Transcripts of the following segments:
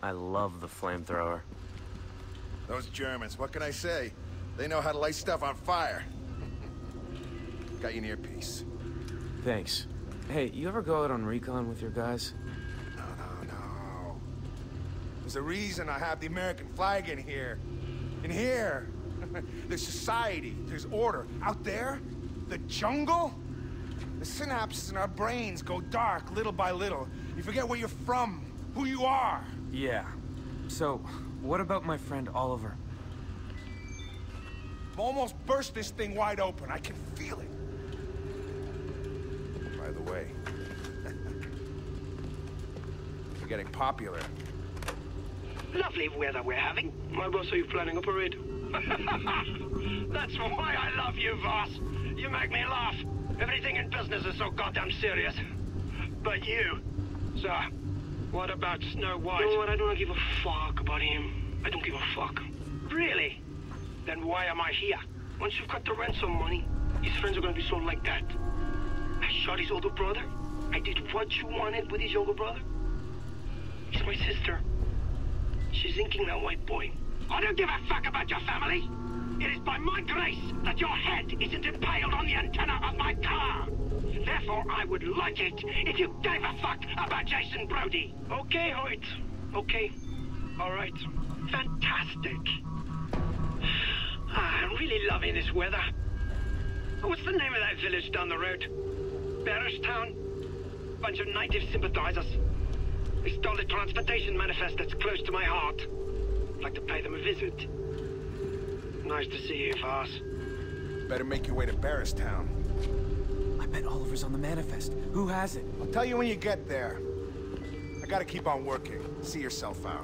I love the flamethrower. Those Germans, what can I say? They know how to light stuff on fire. Got you an earpiece. Thanks. Hey, you ever go out on recon with your guys? No. There's a reason I have the American flag in here. In here, there's society, there's order. Out there, the jungle, the synapses in our brains go dark little by little. You forget where you're from, who you are. Yeah. So, what about my friend Oliver? I've almost burst this thing wide open. I can feel it. By the way, you're getting popular. Lovely weather we're having. My boss, are you planning a parade? That's why I love you, Voss. You make me laugh. Everything in business is so goddamn serious. But you, sir, what about Snow White? You know what? I don't give a fuck about him. I don't give a fuck. Really? Then why am I here? Once you've got the ransom money, his friends are gonna be sold like that. I shot his older brother. I did what you wanted with his younger brother. He's my sister. She's inking that white boy. I don't give a fuck about your family. It is by my grace that your head isn't impaled on the antenna of my car. Therefore, I would like it if you gave a fuck about Jason Brody. Okay, Hoyt. Okay. All right. Fantastic. I'm really loving this weather. What's the name of that village down the road? Barristown? Bunch of native sympathizers. They stole the transportation manifest that's close to my heart. I'd like to pay them a visit. Nice to see you, Voss. Better make your way to Barristown. I bet Oliver's on the manifest. Who has it? I'll tell you when you get there. I gotta keep on working. See yourself out.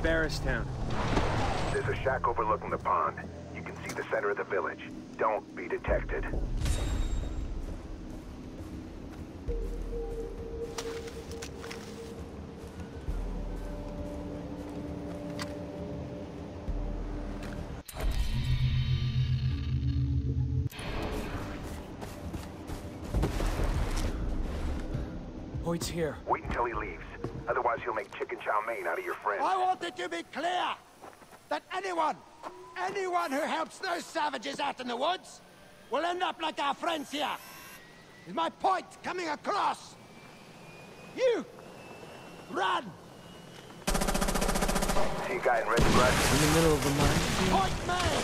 Barristown. There's a shack overlooking the pond. You can see the center of the village. Don't be detected. Hoyt's here. Wait until he leaves. Otherwise, he'll make chicken chow mein out of your friend. I want it to be clear that anyone who helps those savages out in the woods will end up like our friends here. Is my point coming across? You! Run! See a guy in red scratch? In the middle of the mine. Point made!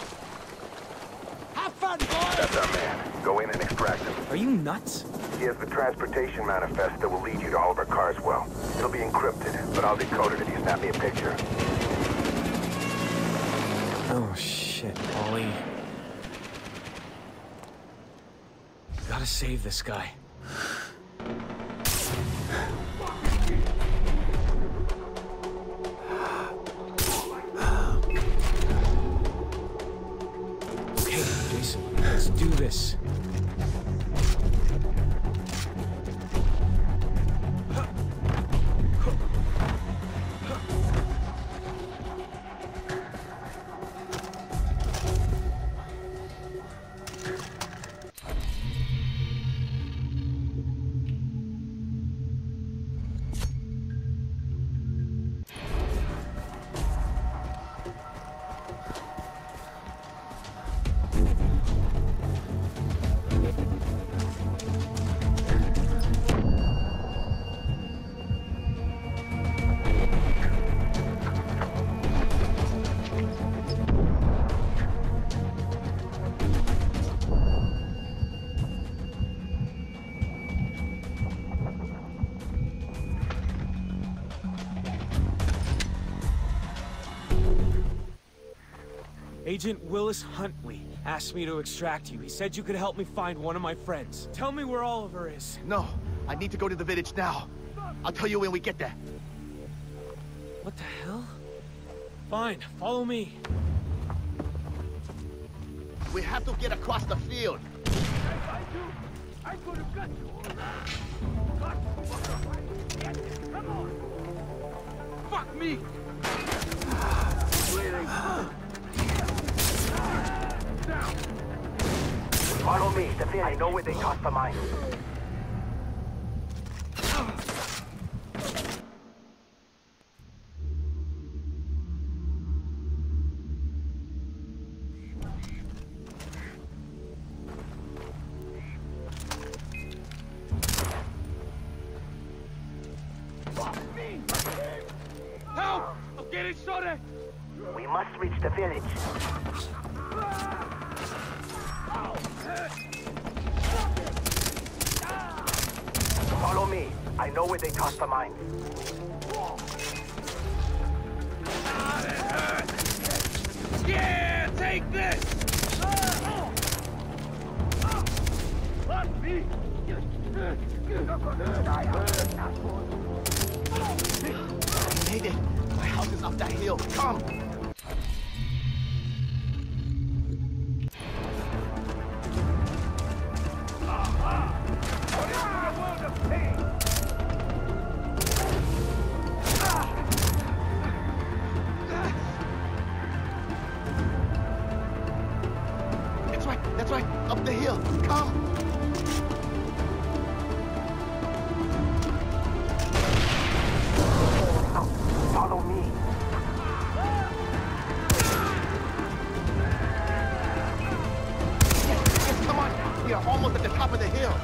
Have fun, boys! That's our man. Go in and extract him. Are you nuts? He has the transportation manifest that will lead you to Oliver Carswell. It'll be encrypted, but I'll decode it if you snap me a picture. Oh shit, Ollie. Gotta save this guy. Okay, Jason, let's do this. Agent Willis Huntley asked me to extract you. He said you could help me find one of my friends. Tell me where Oliver is. No, I need to go to the village now. I'll tell you when we get there. What the hell? Fine, follow me. We have to get across the field. I could have got you all that. Come on. Fuck me. Follow me. I know where they tossed the mine. Help! I'm getting shot. We must reach the village. Follow me. I know where they tossed the mine. Yeah, take this! Let me! We made it. My house is up that hill. Come. That's right. Up the hill. Come. Follow me. Yes, come on. We are almost at the top of the hill.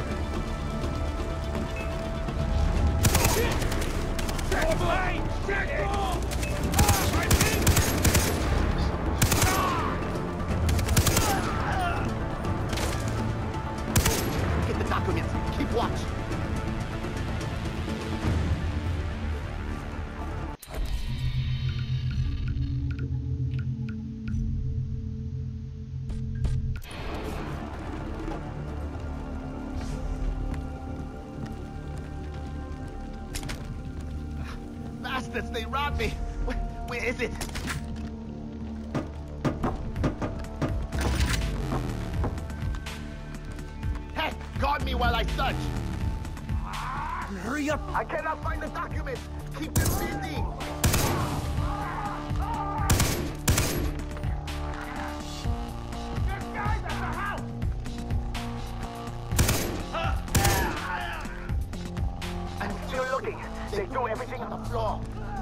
Get the documents. Keep watch. Bastards, they robbed me. Where is it? Hey, guard me while I search. Hurry up! I cannot find the document. Keep them busy. There's guys at the house. I'm still looking. They threw everything on the floor.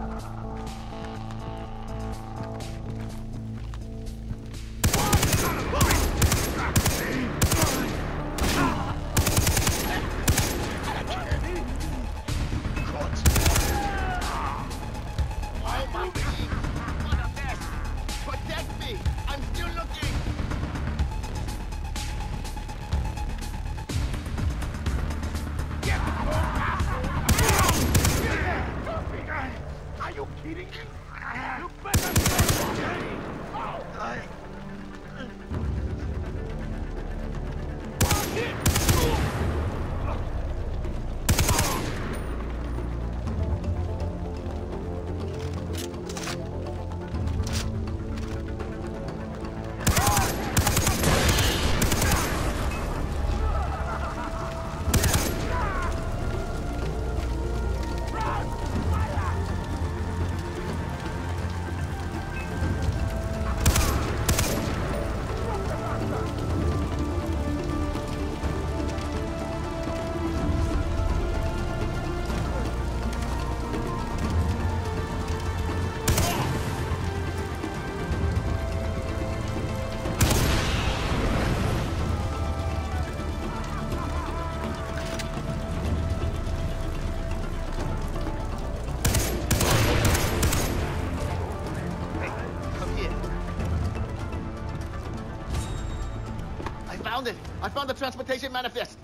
I found the transportation manifest.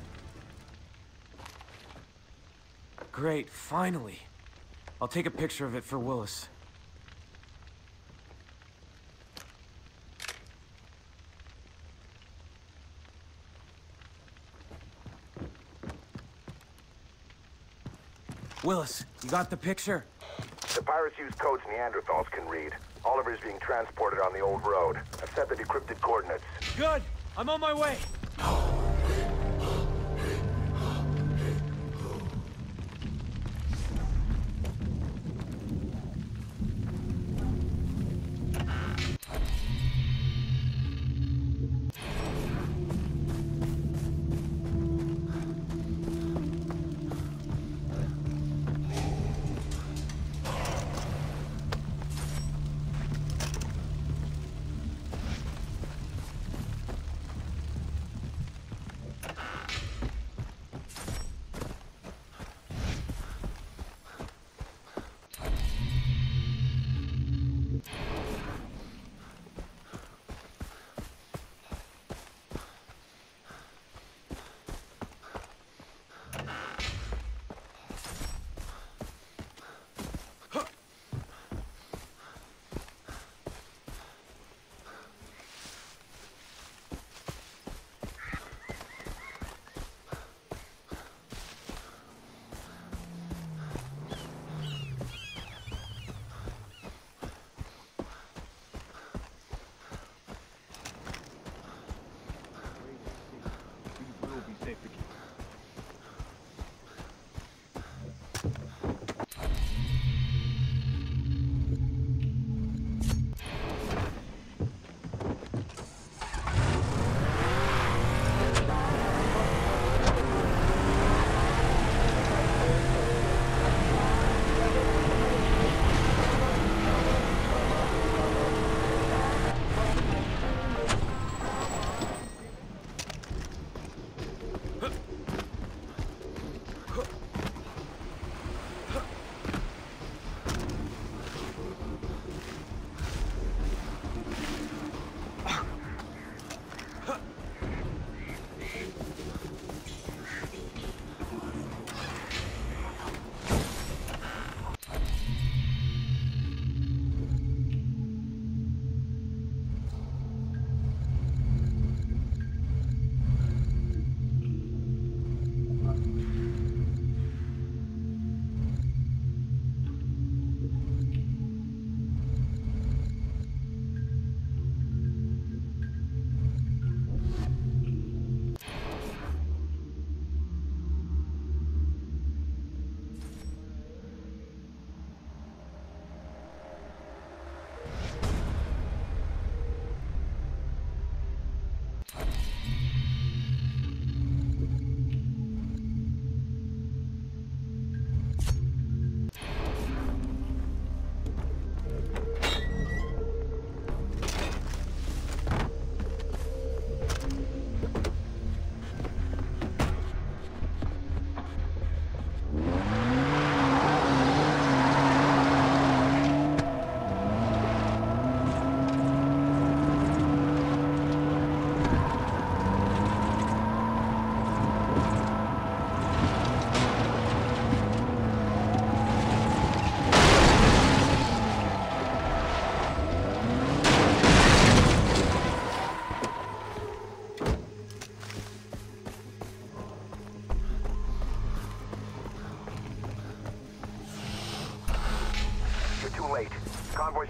Great, finally. I'll take a picture of it for Willis. Willis, you got the picture? The pirates use codes Neanderthals can read. Oliver's being transported on the old road. I've set the decrypted coordinates. Good! I'm on my way!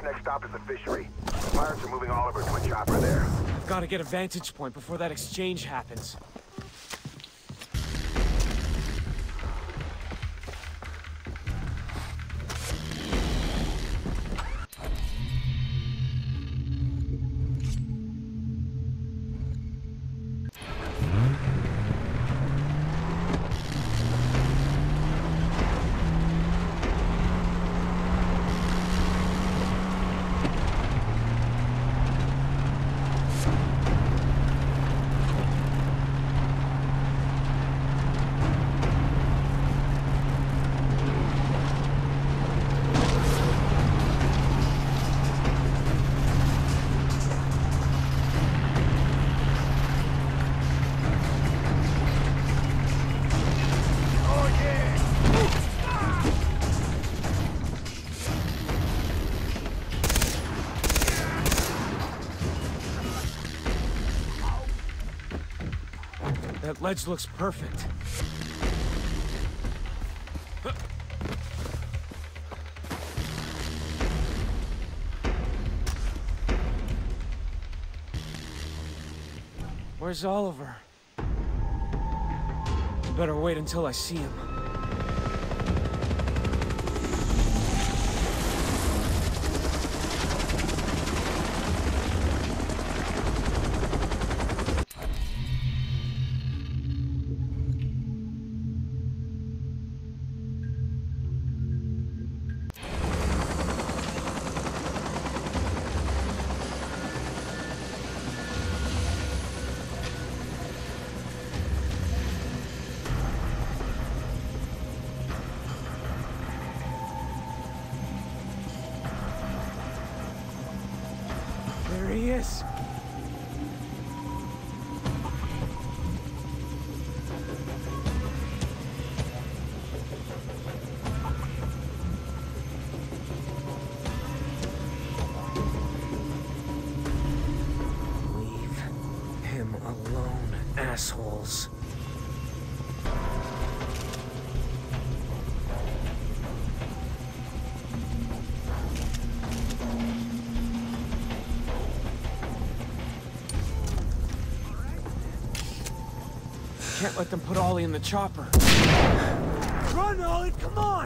next stop is the fishery. The pirates are moving Oliver to a chopper there. I've got to get a vantage point before that exchange happens. That ledge looks perfect. Where's Oliver? Better wait until I see him. There he is. Leave him alone, assholes. Can't let them put Ollie in the chopper. Run, Ollie, come on!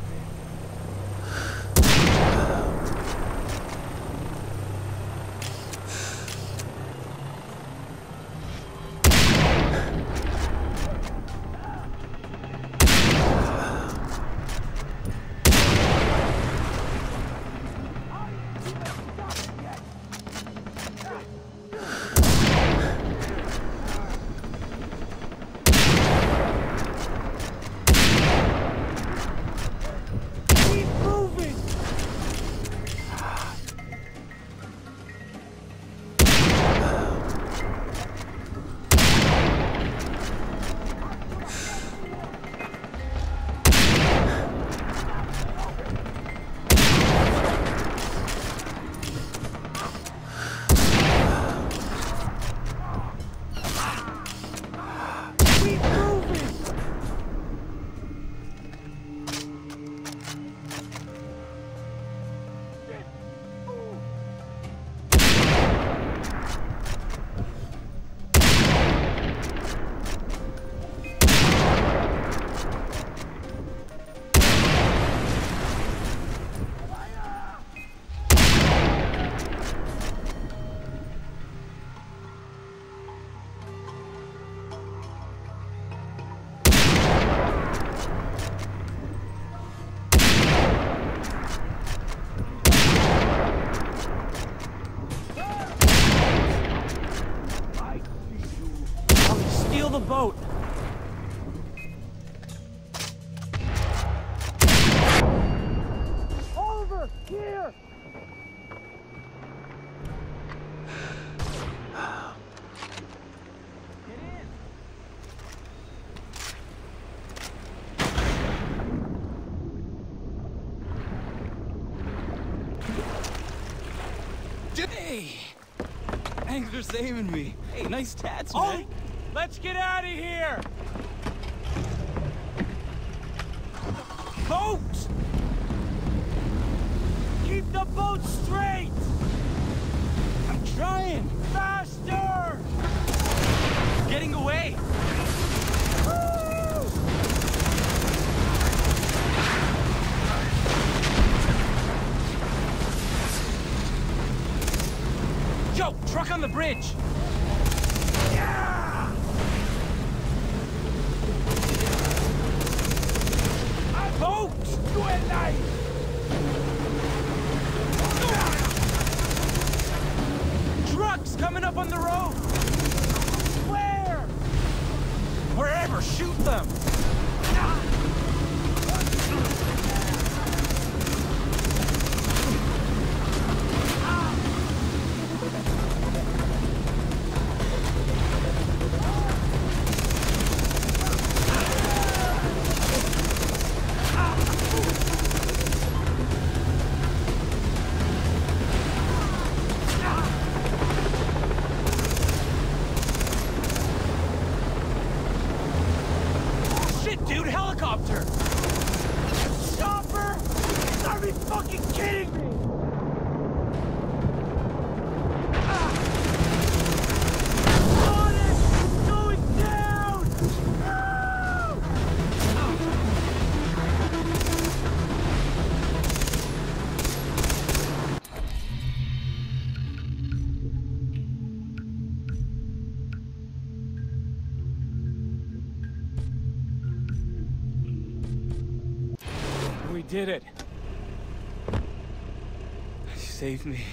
The boat. Over here. Get in. Hey, thanks for saving me. Hey, nice tats, man. Ollie, let's get out of here. Boat! Keep the boat straight! I'm trying! Faster! Getting away! Joe, truck on the bridge! Yeah! A boat! To a knife! Trucks coming up on the road! Where? Wherever, shoot them! Dude, helicopter! Chopper! You gotta be fucking kidding me! On it! It's going down! No! We did it. You saved me.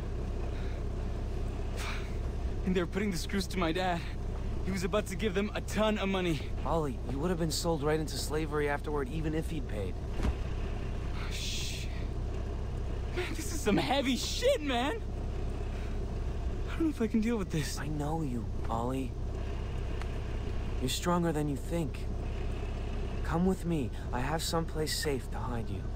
And they were putting the screws to my dad. He was about to give them a ton of money. Ollie, you would have been sold right into slavery afterward, even if he'd paid. Oh, shit. Man, this is some heavy shit, man! I don't know if I can deal with this. I know you, Ollie. You're stronger than you think. Come with me. I have someplace safe to hide you.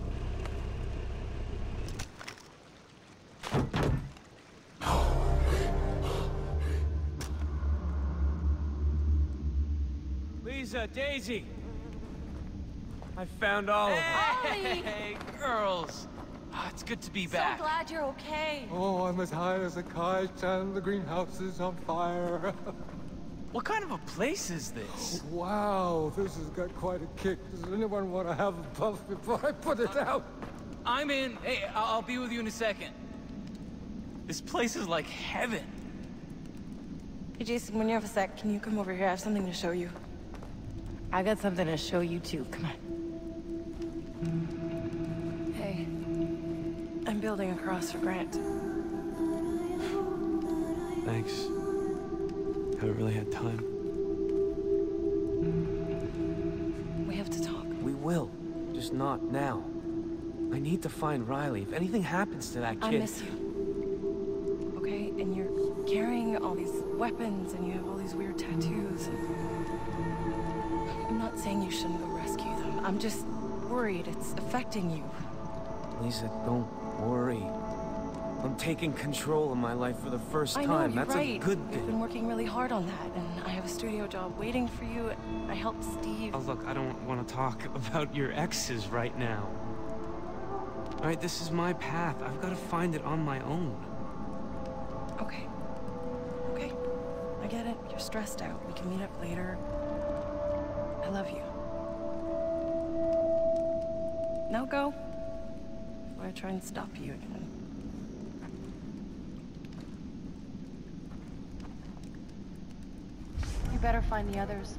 Lisa, Daisy! I found all of them. Ollie! Hey, girls! Oh, it's good to be So back. glad you're okay. Oh, I'm as high as a kite and the greenhouse is on fire. What kind of a place is this? Wow, this has got quite a kick. Does anyone want to have a puff before I put it out? I'm in. Hey, I'll be with you in a second. This place is like heaven. Hey, Jason, when you have a sec, can you come over here? I have something to show you. I got something to show you, too. Come on. Hey. I'm building a cross for Grant. Thanks. Haven't really had time. We have to talk. We will. Just not now. I need to find Riley. If anything happens to that kid... I miss you. Okay? And you're carrying all these weapons, and you have all these weird tattoos. I'm not saying you shouldn't go rescue them. I'm just worried it's affecting you. Lisa, don't worry. I'm taking control of my life for the first time. I know, you're That's right. a good We've been thing. working really hard on that, and I have a studio job waiting for you. I helped Steve. Oh, look, I don't want to talk about your exes right now. All right, this is my path. I've got to find it on my own. Okay. Okay. I get it. You're stressed out. We can meet up later. I love you. Now go. Before I try and stop you again. You better find the others.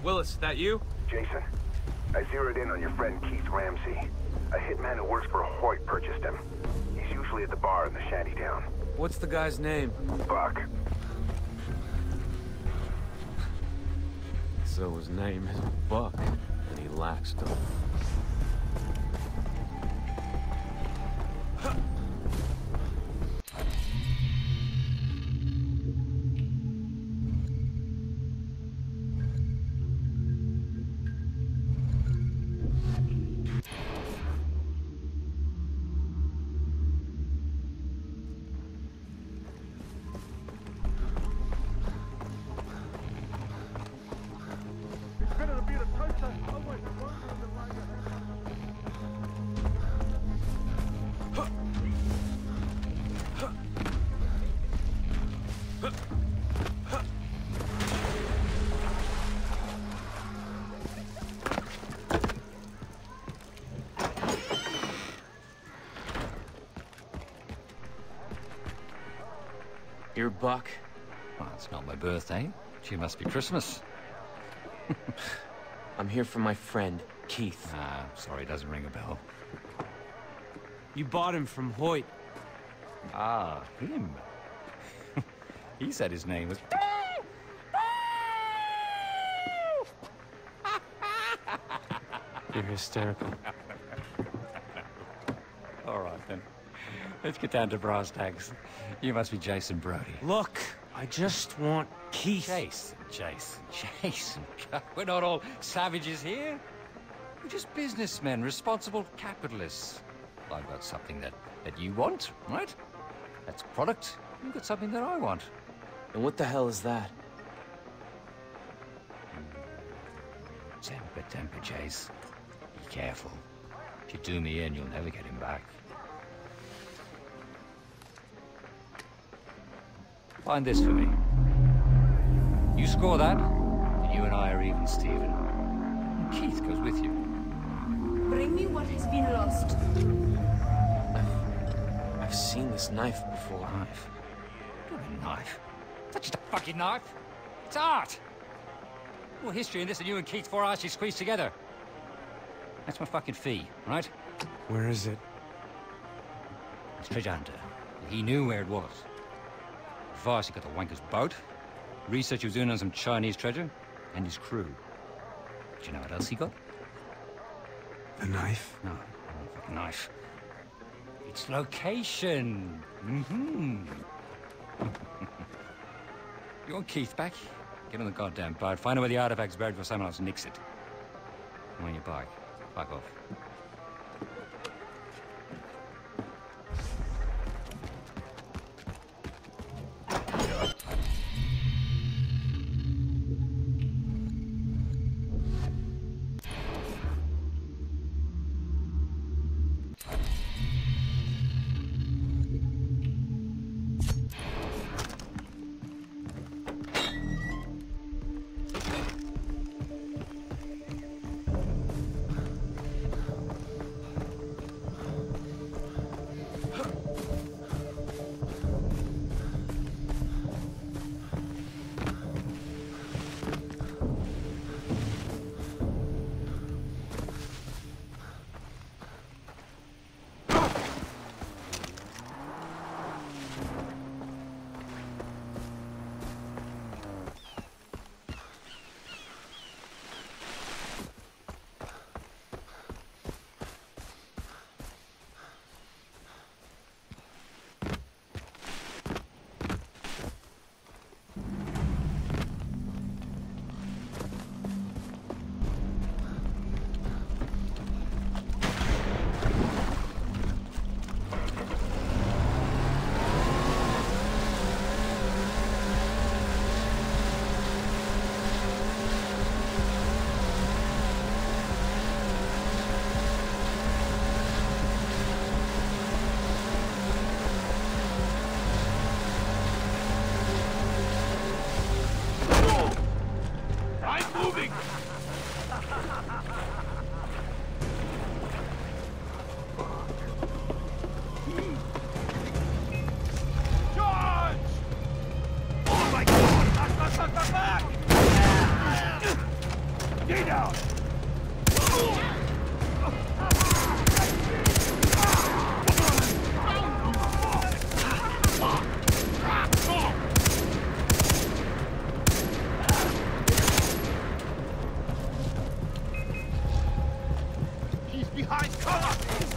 Willis, that you? Jason, I zeroed in on your friend Keith Ramsey. A hitman who works for Hoyt purchased him. He's usually at the bar in the shantytown. What's the guy's name? Buck. So his name is Buck, and he lacks dough. You're Buck? Well, it's not my birthday. She must be Christmas. I'm here for my friend, Keith. Ah, sorry, doesn't ring a bell. You bought him from Hoyt. Ah, him. He said his name was... You're hysterical. All right, then. Let's get down to brass tacks. You must be Jason Brody. Look, I just want Keith. Jason. We're not all savages here. We're just businessmen, responsible capitalists. I've got something that you want, right? That's a product. You've got something that I want. And what the hell is that? Temper, Jace. Be careful. If you do me in, you'll never get him back. Find this for me. You score that, and you and I are even, Stephen. And Keith goes with you. Bring me what has been lost. I've seen this knife before. Knife? What do you mean, knife? That's just a fucking knife. It's art. All history in this and you and Keith's 4 arches squeezed together. That's my fucking fee, right? Where is it? It's treasure hunter. He knew where it was. Voss, he got the wanker's boat. Research he was doing on some Chinese treasure. And his crew. Do you know what else he got? The knife? No, not a fucking knife. It's location. You want Keith back? Get on the goddamn boat. Find out where the artifact's buried before someone else nicks it. And when you're back, fuck off. down! He's behind cover!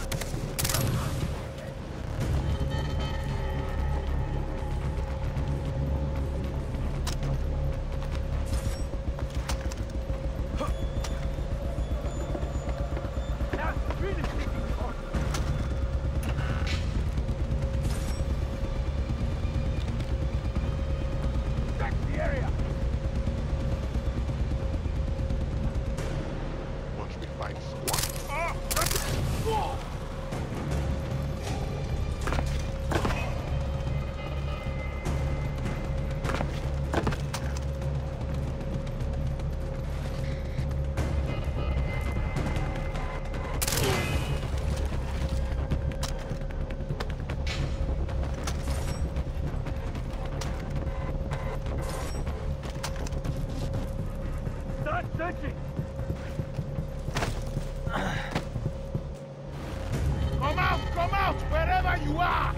Come out, wherever you are!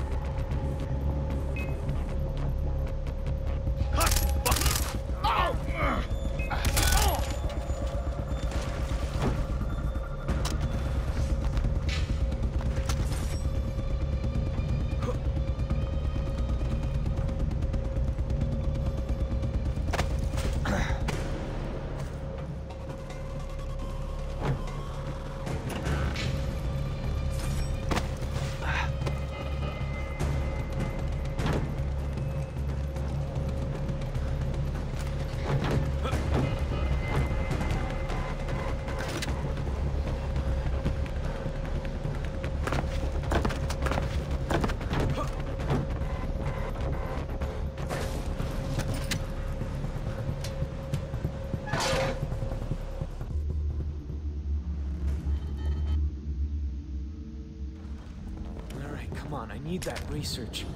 Come on, I need that research.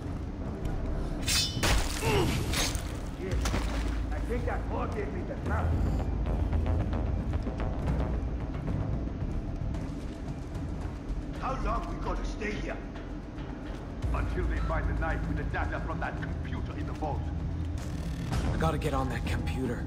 Yes, I think that boy gave me the map. How long we gonna stay here? Until they find the knife with the data from that computer in the vault. I gotta get on that computer.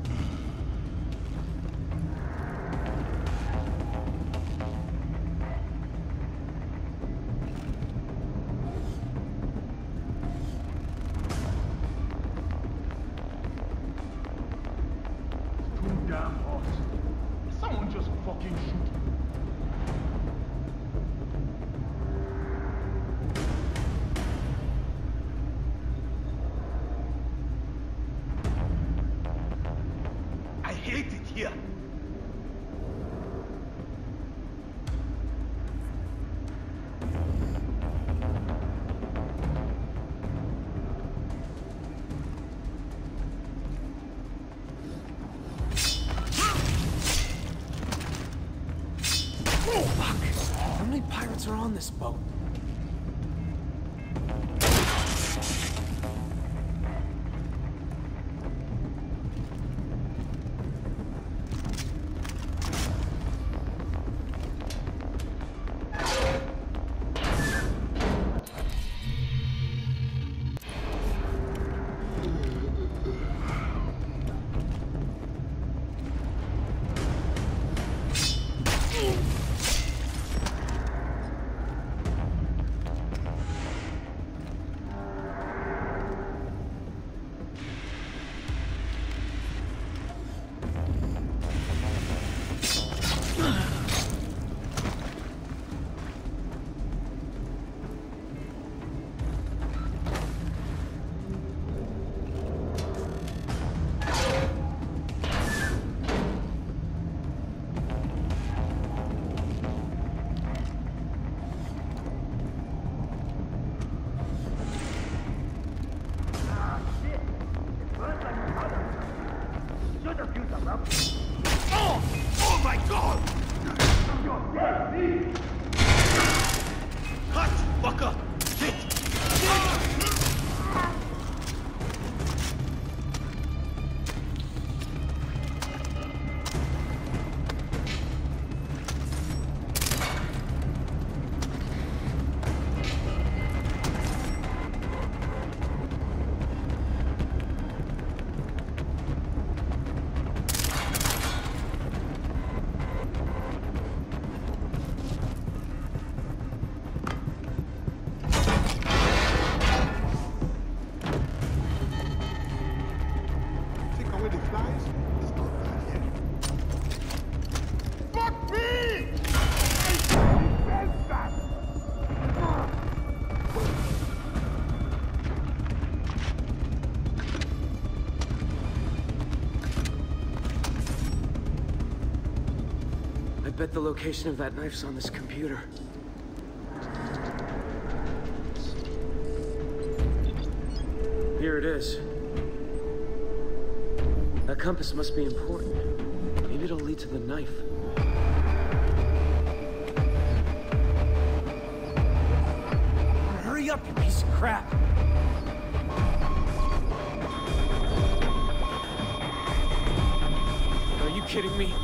How many pirates are on this boat? Oh my God! You're dead! Cut, fucker! Hit! guys? It's not bad yet. Fuck me! I bet the location of that knife's on this computer. Here it is. That compass must be important. Maybe it'll lead to the knife. Hurry up, you piece of crap! Are you kidding me?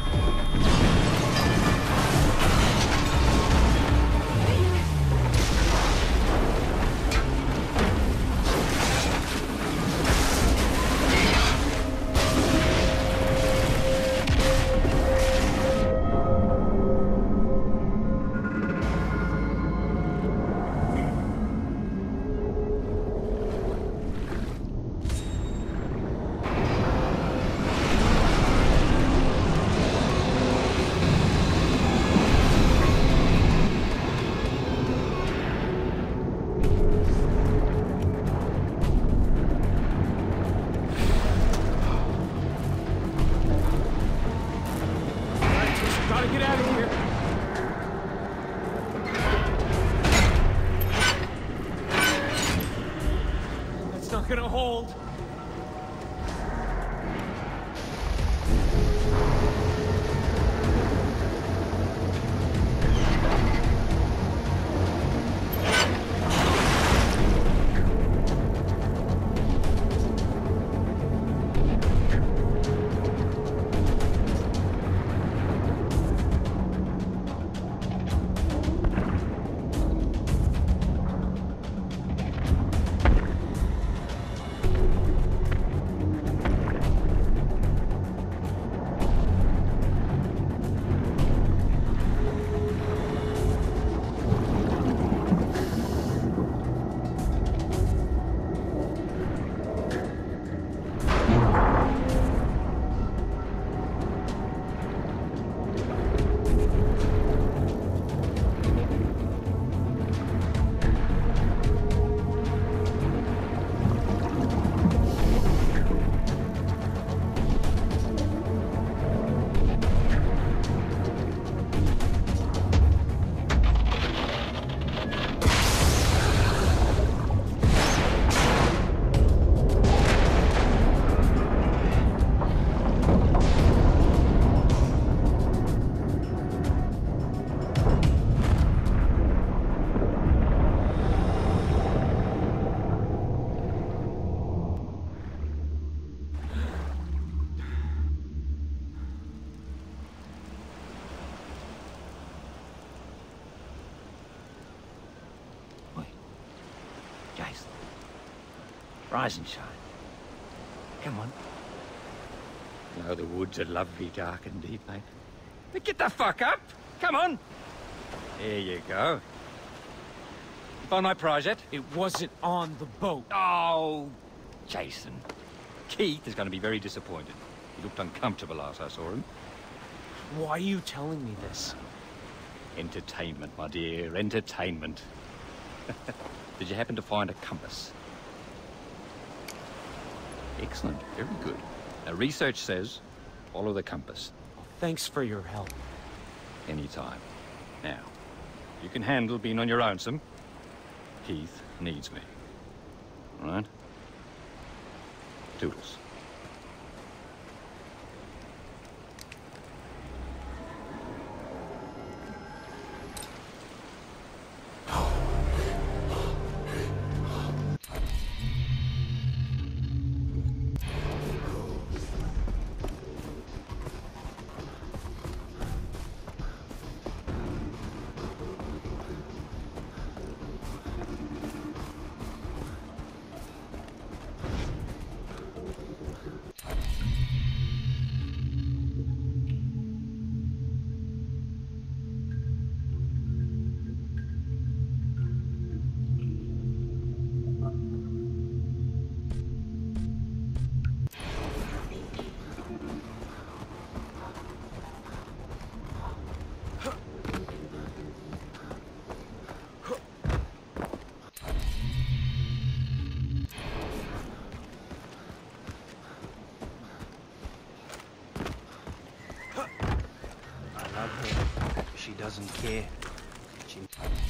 Gotta get out of here. That's not gonna hold. Jason. Rise and shine. Come on. I know the woods are lovely, dark and deep, mate. But get the fuck up! Come on! There you go. You find my prize yet? It wasn't on the boat. Oh, Jason. Keith is going to be very disappointed. He looked uncomfortable last I saw him. Why are you telling me this? Entertainment, my dear, entertainment. Did you happen to find a compass? Excellent, very good. Now, research says, follow the compass. Thanks for your help. Anytime. Now, you can handle being on your own, Sam. Keith needs me. All right? Toodles. she doesn't care. She...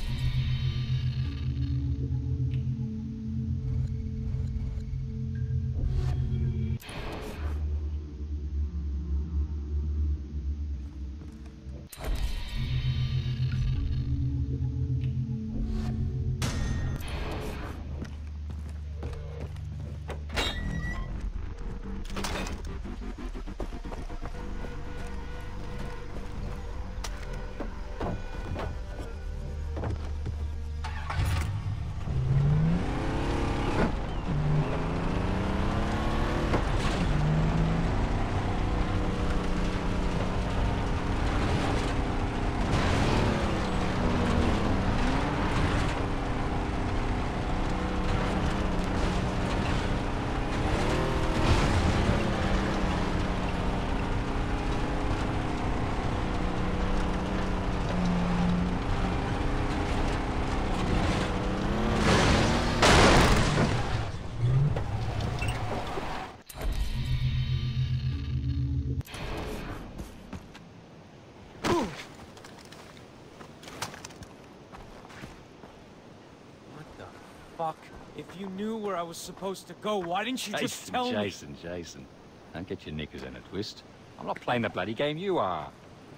Fuck. If you knew where I was supposed to go, why didn't you just tell me? Jason. Don't get your knickers in a twist. I'm not playing the bloody game you are.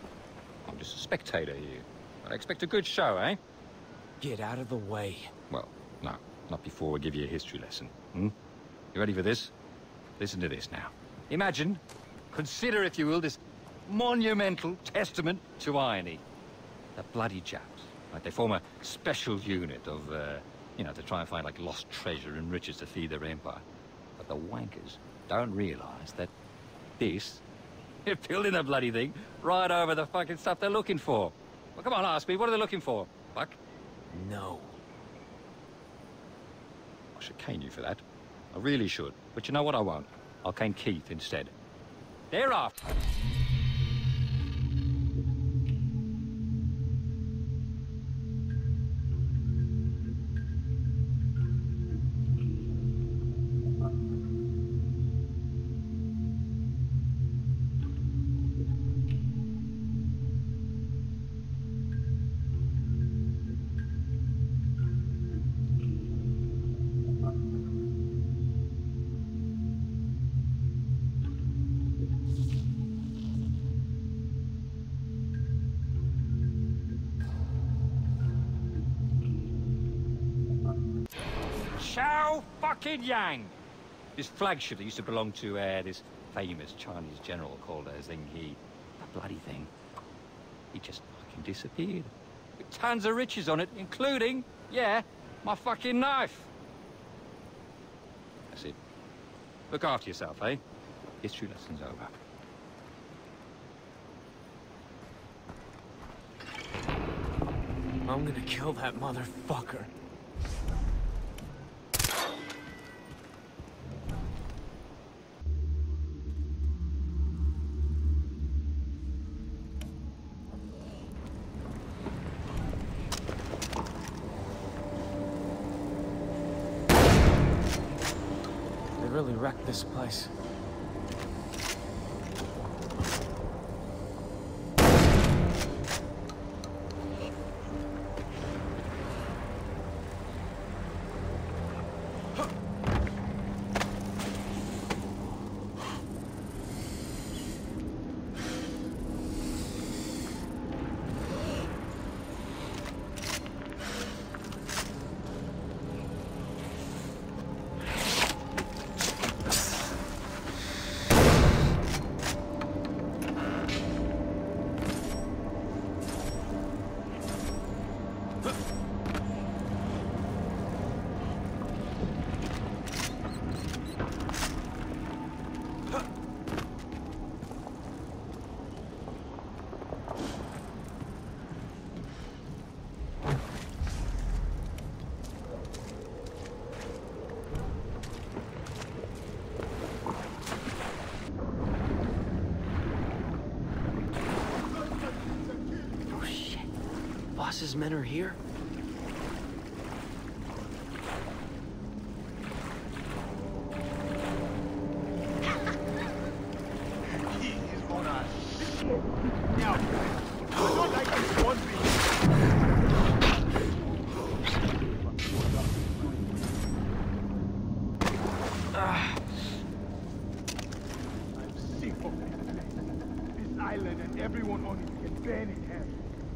I'm just a spectator here. But I expect a good show, eh? Get out of the way. Well, no. Not before we give you a history lesson. You ready for this? Listen to this now. Imagine, consider if you will, this monumental testament to irony. The bloody Japs. Right? They form a special unit of, you know, to try and find, like, lost treasure and riches to feed their empire. But the wankers don't realize that this... You're building the bloody thing right over the fucking stuff they're looking for. Well, come on, ask me. What are they looking for, Buck? No. I should cane you for that. I really should. But you know what? I won't. I'll cane Keith instead. Thereafter... Xiao fucking Yang! This flagship that used to belong to this famous Chinese general called Zheng He. That bloody thing. He just fucking disappeared. With tons of riches on it, including, yeah, my fucking knife. That's it. Look after yourself, eh? History lesson's over. I'm gonna kill that motherfucker. They really wrecked this place. Boss's men are here? Now, I don't like this one Hamlet and everyone on it can banish him.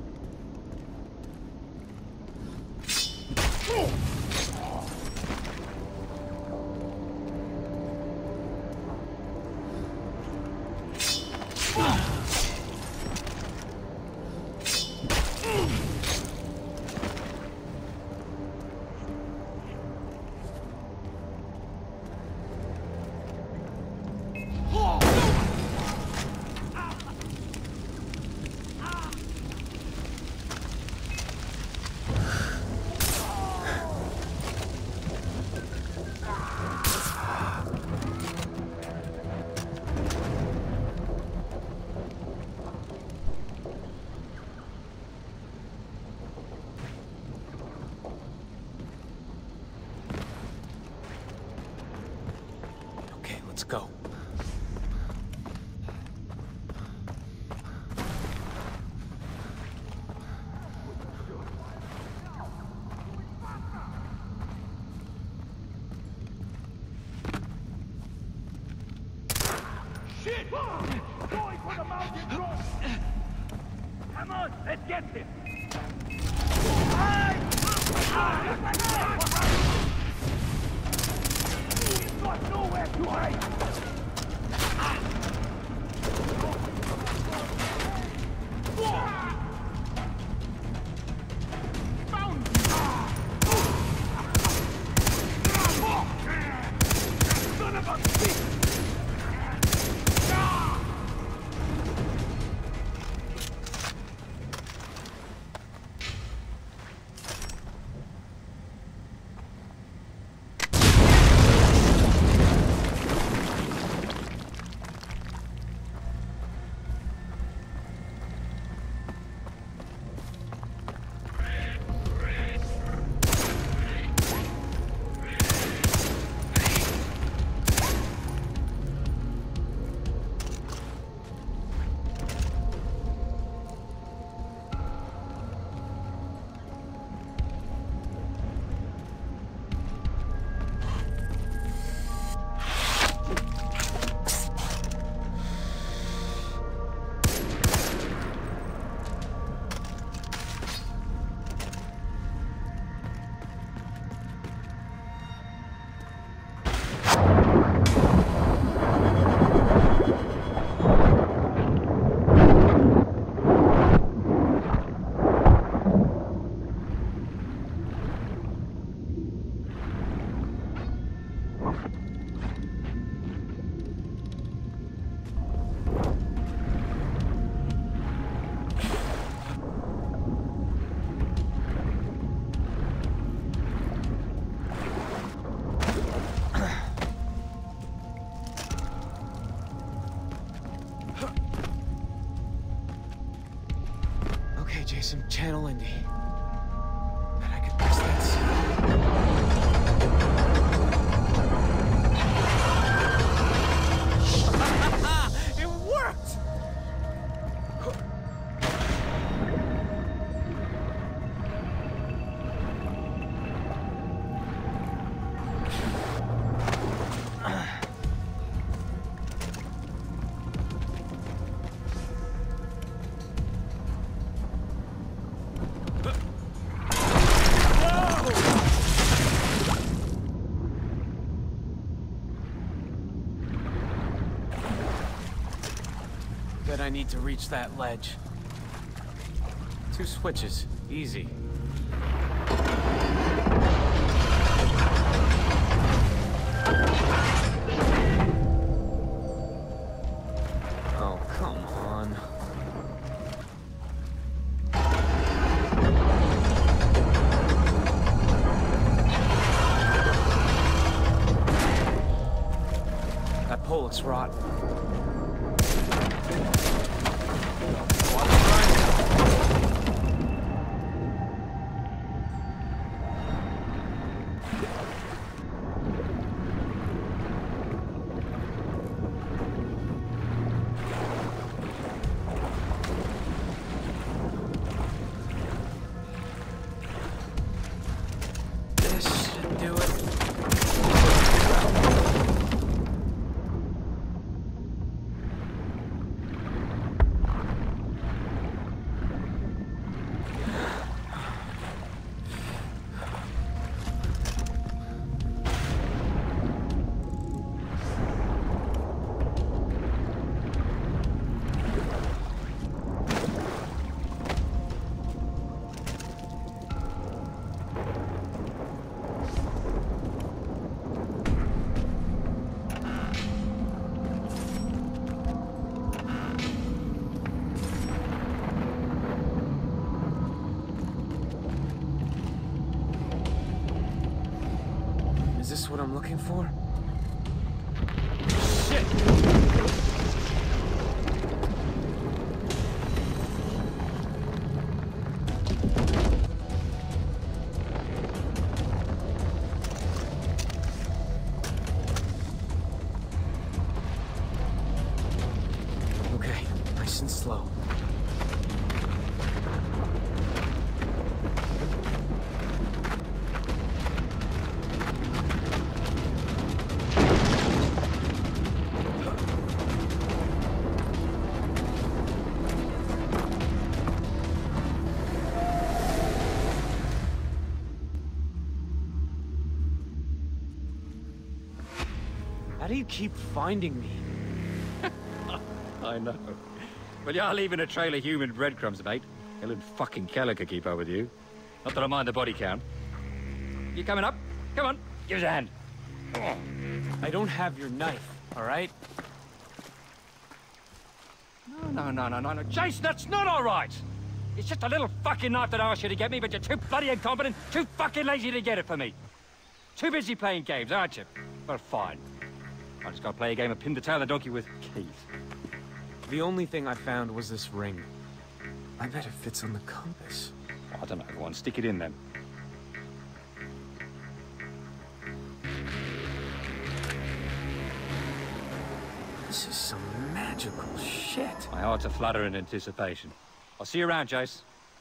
Let's go. Shit! Going for the mountain road! Come on, let's get him! He's got nowhere to hide! Son of a bitch! Jason, channel Indy. Bet I could press that seal. It worked! Bet I need to reach that ledge. 2 switches. Easy. Oh, come on. That pole looks rotten. This should do it. I'm looking for? Shit! Okay, nice and slow. How do you keep finding me? I know. Well, you're leaving a trail of human breadcrumbs, mate. Helen fucking Keller could keep up with you. Not that I mind the body count. You coming up? Come on, give us a hand. I don't have your knife, all right? No. Jason, that's not all right! It's just a little fucking knife that I asked you to get me, but you're too bloody incompetent, too fucking lazy to get it for me. Too busy playing games, aren't you? Well, fine. I just gotta play a game of pin the tail of the donkey with Keith. The only thing I found was this ring. I bet it fits on the compass. I don't know, go on, stick it in then. This is some magical shit. My heart's a flutter in anticipation. I'll see you around, Jace.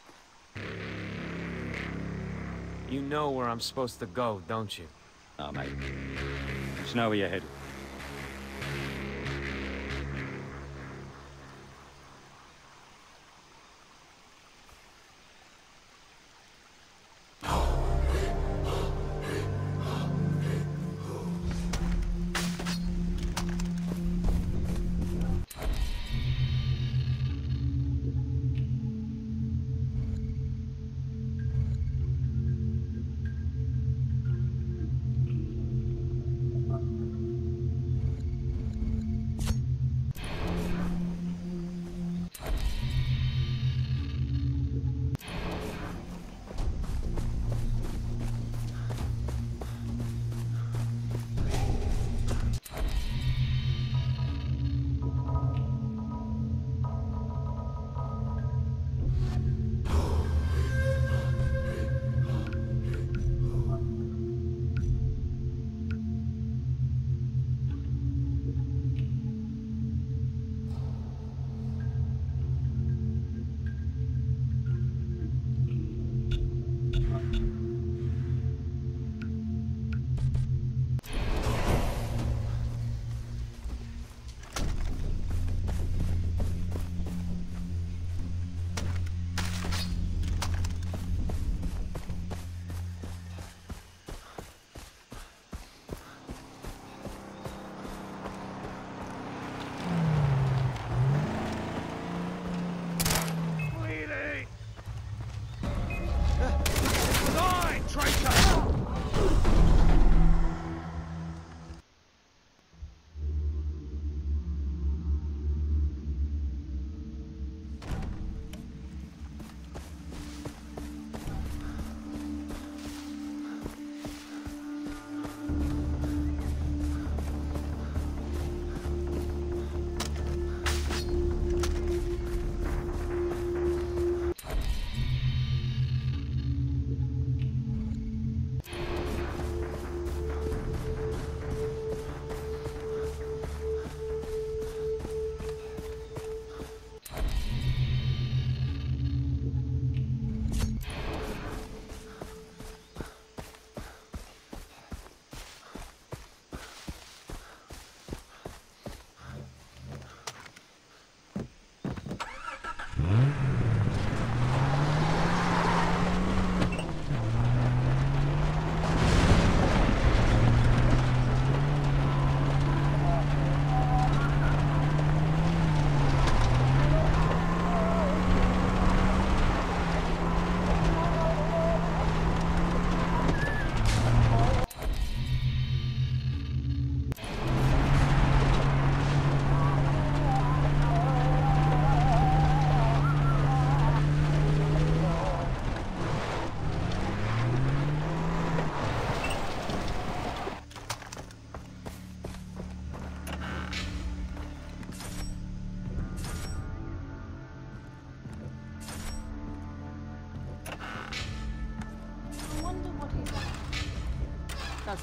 You know where I'm supposed to go, don't you? Oh, mate. Just know where you're headed.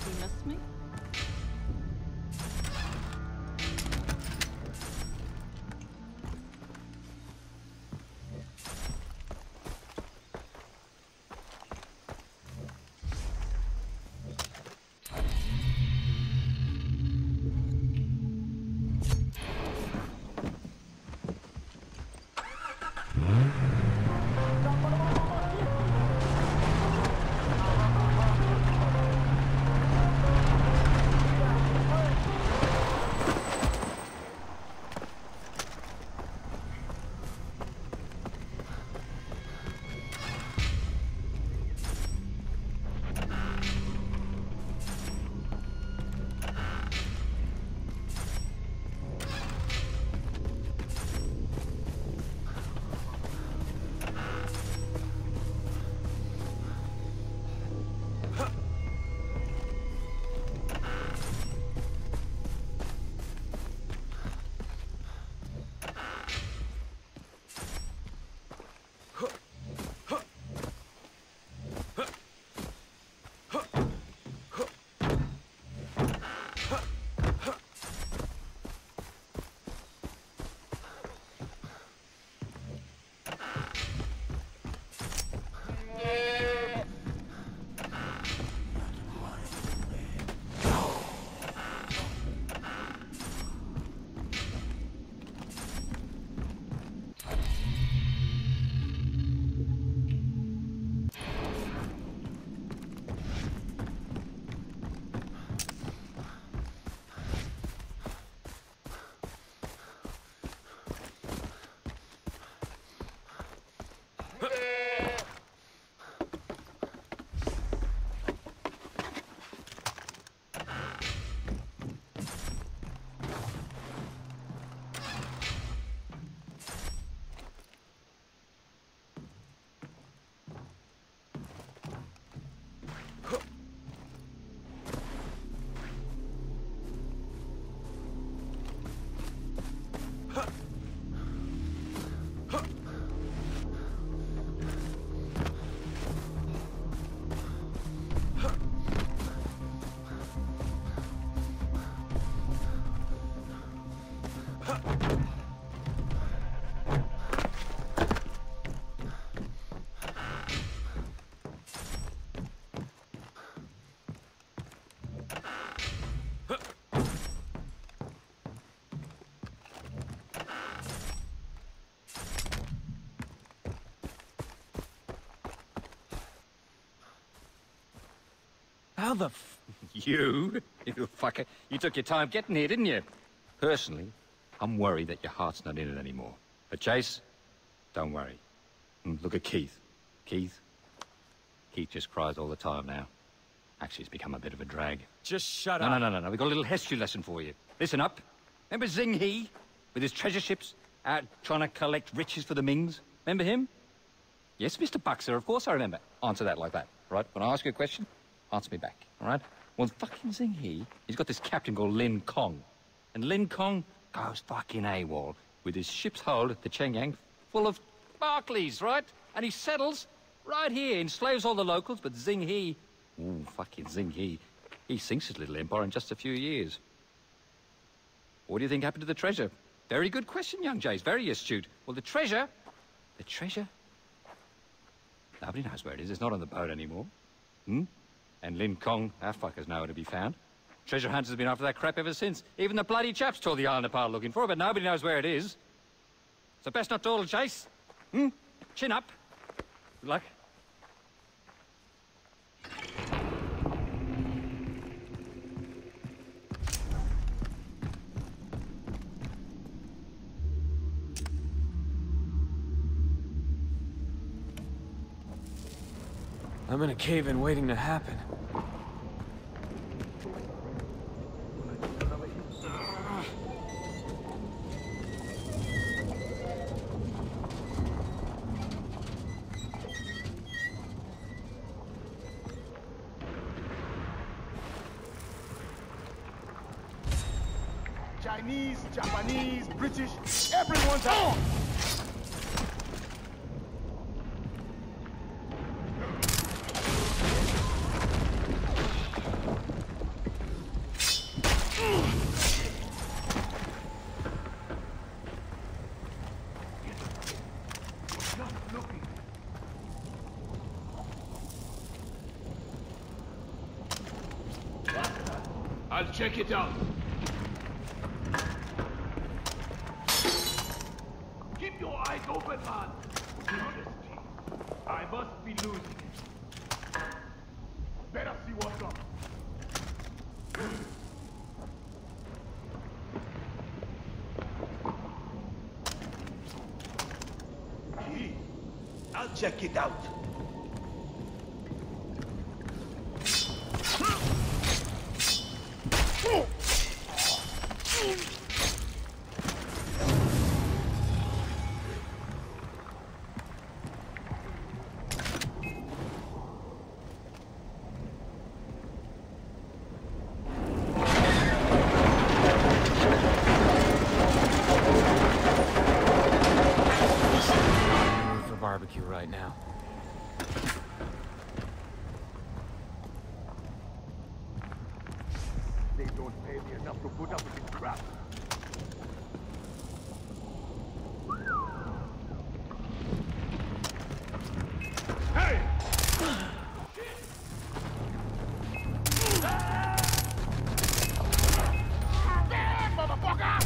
You miss me? How the You fucker. You took your time getting here, didn't you? Personally, I'm worried that your heart's not in it anymore. But Chase, don't worry. Look at Keith. Keith just cries all the time now. Actually, it's become a bit of a drag. Just shut up. No. We've got a little history lesson for you. Listen up. Remember Zing He? With his treasure ships out trying to collect riches for the Mings? Remember him? Yes, Mr. Buxer, of course I remember. Answer that like that, right? When I ask you a question, answer me back, all right? Well, fucking Zing He, he's got this captain called Lin Kong. And Lin Kong goes fucking AWOL with his ship's hold at the Chengyang full of Barclays, right? And he settles right here, enslaves all the locals, but Zing He, fucking Zing He sinks his little empire in just a few years. What do you think happened to the treasure? Very good question, young Jays, very astute. Well, the treasure, nobody knows where it is. It's not on the boat anymore. And Lin Kong, our fucker's nowhere to be found. Treasure hunters have been after that crap ever since. Even the bloody chaps tore the island apart looking for it, but nobody knows where it is. So best not dawdle, Chase. Chin up. Good luck. I'm in a cave-in waiting to happen. Chinese, Japanese, British, everyone's out. I'll check it out. Keep your eyes open, man. Interesting. I must be losing it. Better see what's up. Key. I'll check it out. Barbecue right now. They don't pay me enough to put up with this crap. Hey! Damn, motherfucker!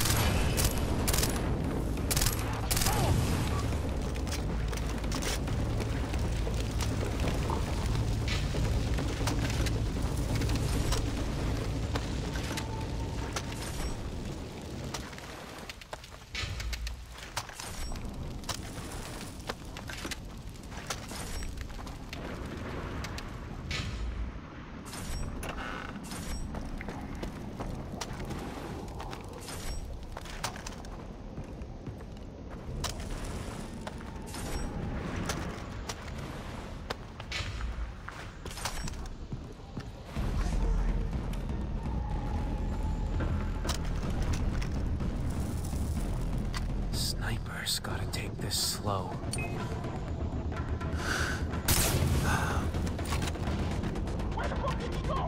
Sniper's gotta take this slow. Where the fuck did he go?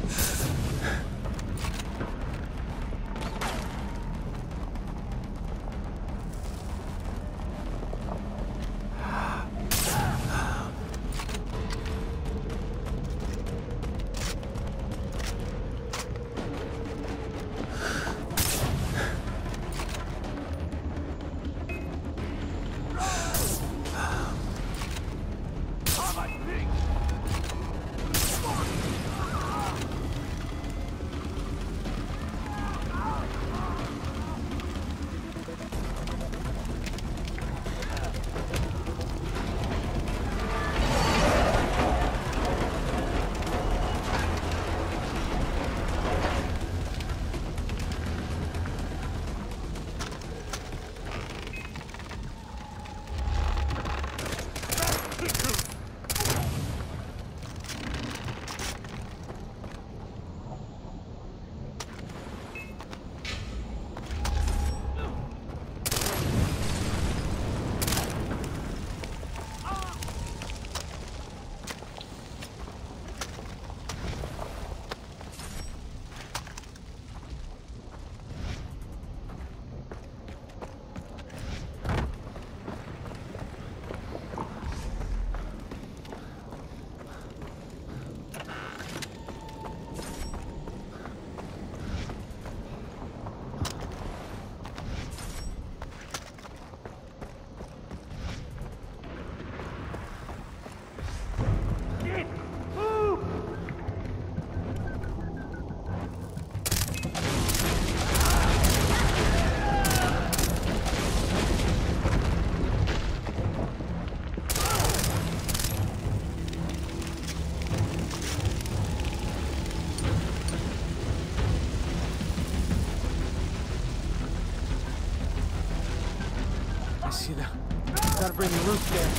See that? Gotta bring the roof there.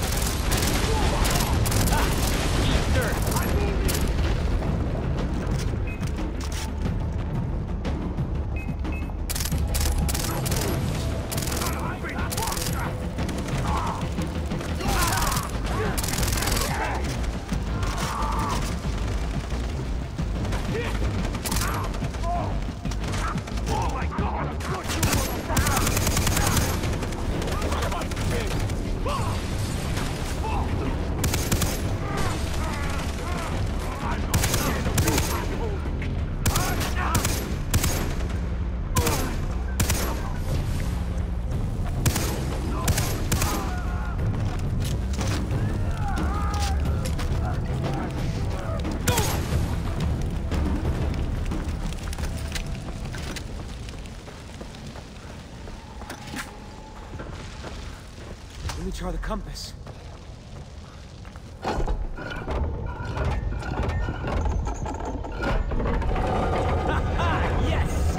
Let me try the compass. Yes!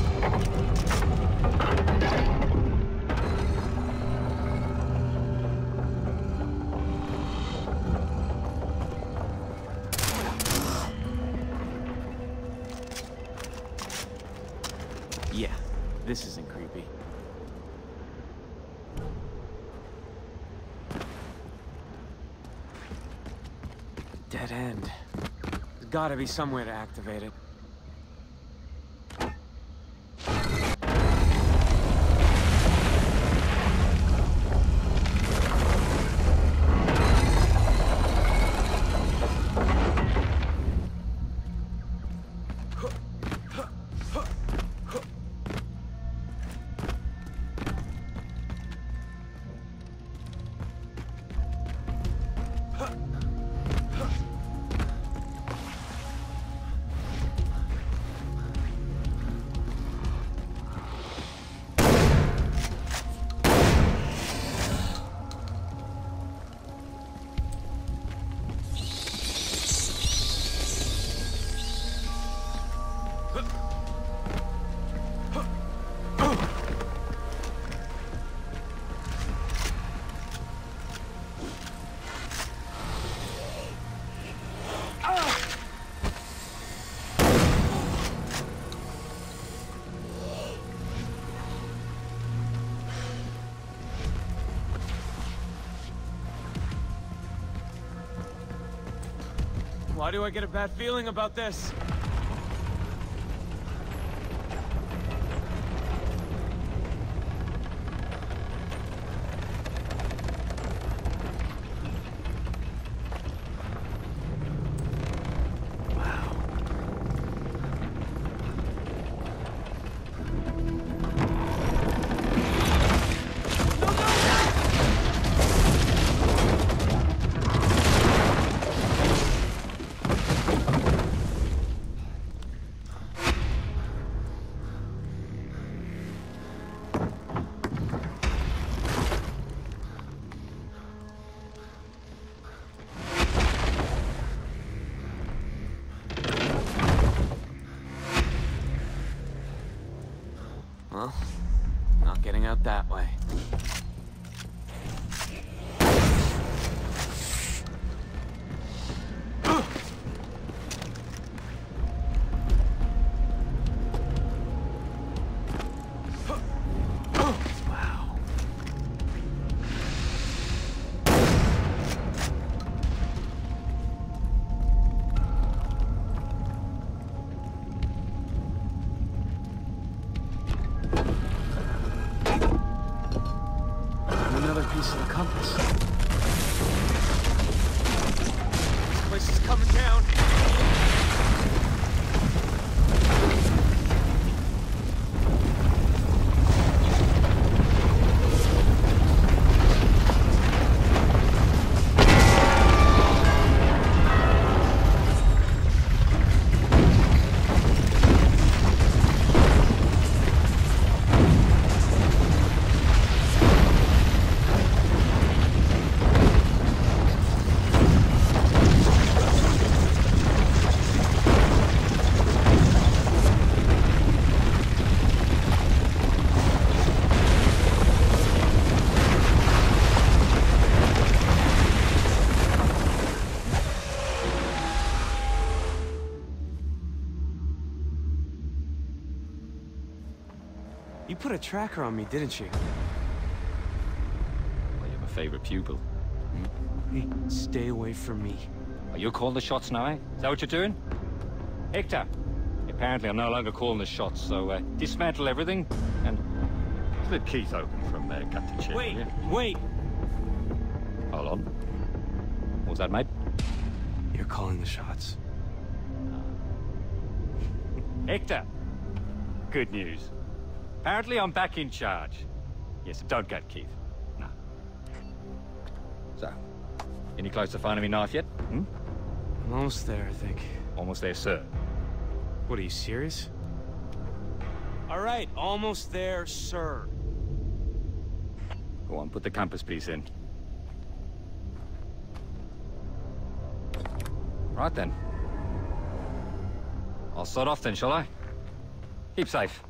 Yeah, this isn't creepy. Dead end. There's gotta be some way to activate it. Why do I get a bad feeling about this? Well, not getting out that way. Another piece of the compass. This place is coming down. You put a tracker on me, didn't you? Well, you're my favorite pupil. Hey, stay away from me. Are you calling the shots now, eh? Is that what you're doing? Hector, apparently I'm no longer calling the shots, so dismantle everything and split Keith open from gut to chin. Wait, yeah? wait! Hold on. What was that, mate? You're calling the shots. Hector, good news. Apparently I'm back in charge. Yes, don't gut Keith. No. So, any close to finding me knife yet? Hmm? I'm almost there, I think. Almost there, sir. What, are you serious? All right, almost there, sir. Go on, put the compass piece in. Right then. I'll start off then, shall I? Keep safe.